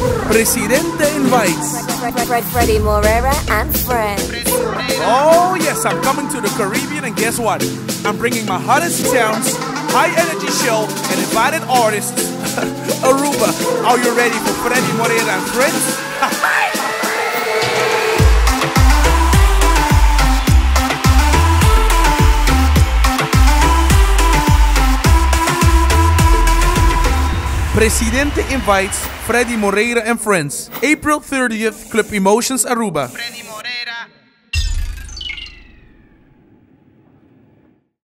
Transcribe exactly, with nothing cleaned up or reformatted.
Presidente invites. Fred, Freddie Moreira and friends. Oh yes, I'm coming to the Caribbean, and guess what? I'm bringing my hottest sounds, high energy show, and invited artists. Aruba, are you ready for Freddie Moreira and friends? Presidente invites Freddie Moreira and friends. April thirtieth, Club Emotions Aruba.